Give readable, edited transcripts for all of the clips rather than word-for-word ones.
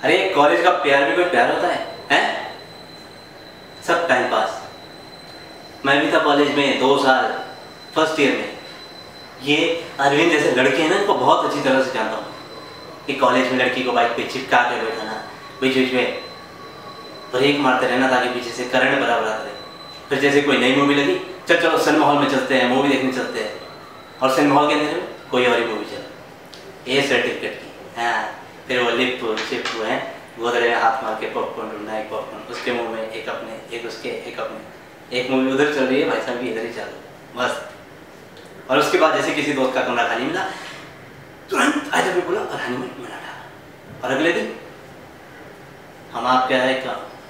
अरे कॉलेज का प्यार भी कोई प्यार होता है? हैं? सब टाइम पास। मैं भी था कॉलेज में 2 साल, फर्स्ट ईयर में। ये अरविंद जैसे लड़के हैं ना, इनको बहुत अच्छी तरह से जानता हूँ कि कॉलेज में लड़की को बाइक पे चिपका के बैठाना, बीच बीच में ब्रेक मारते रहना ताकि पीछे से करंट बराबर आता रहे। फिर जैसे कोई नई मूवी लगी, चल चलो सिनेमा हॉल में चलते हैं, मूवी देखने चलते हैं, और सिनेमा हॉल के अंदर में कोई और ही मूवी चला, ए सर्टिफिकेट की। हाँ, फिर वो लिप चिप है, गोदड़े में हाथ मार के पॉपकॉर्न ढूंढना, एक पॉपकॉर्न उसके मुंह में, एक अपने, एक उसके, एक अपने। एक मूवी उधर चल रही है, भाई साहब भी इधर ही चालू, मस्त। और उसके बाद जैसे किसी दोस्त का कमरा खाली मिला, तुरंत आजा भी बोला और हनीमून मना डाला। और अगले दिन हम आप क्या है,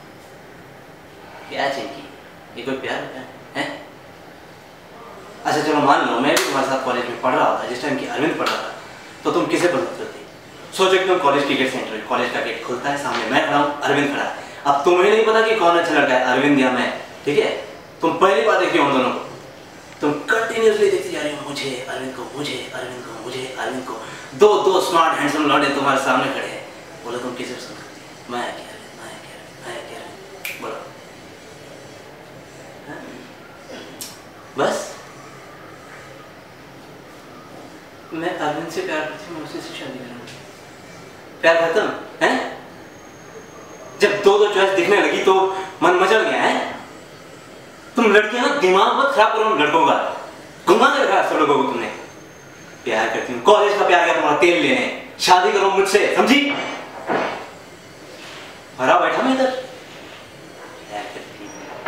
क्या चाहिए? ये कोई प्यार है? अच्छा चलो मान लो मैं भी तुम्हारे साथ कॉलेज में पढ़ रहा था, जिस टाइम की अरविंद पढ़ रहा था, तो तुम किसे पसंद करती? सोचो कि तुम कॉलेज की गेट से एंटर, कॉलेज का गेट खुलता है, सामने मैं खड़ा हूँ, अरविंद खड़ा है। अब तुम्हें नहीं पता कि कौन अच्छा लड़का है, अरविंद या मैं, ठीक है? तुम पहली बार देखी उन दोनों को, तुम कंटिन्यूसली देखती जा रही हो, मुझे अरविंद को, मुझे अरविंद को, मुझे अरविंद को। दो स्मार्ट हैंडसम लौंडे तुम्हारे सामने खड़े हैं। बोलो तुम किसे पसंद करती है? मैं क्या, बोलो। बस मैं अरविंद से प्यार करती हूँ, मैं उसी से शादी करूँगी। प्यार खत्म है? जब दो चॉइस दिखने लगी तो मन मचल गया है। तुम लड़कियां ना दिमाग मत खराब करो लड़कों का, घुमा के रखा सब लोगों को तुमने। प्यार करती हूँ, कॉलेज का प्यार क्या तुम्हारा तेल लेने, शादी करो मुझसे, समझी? भरा बैठा मैं इधर।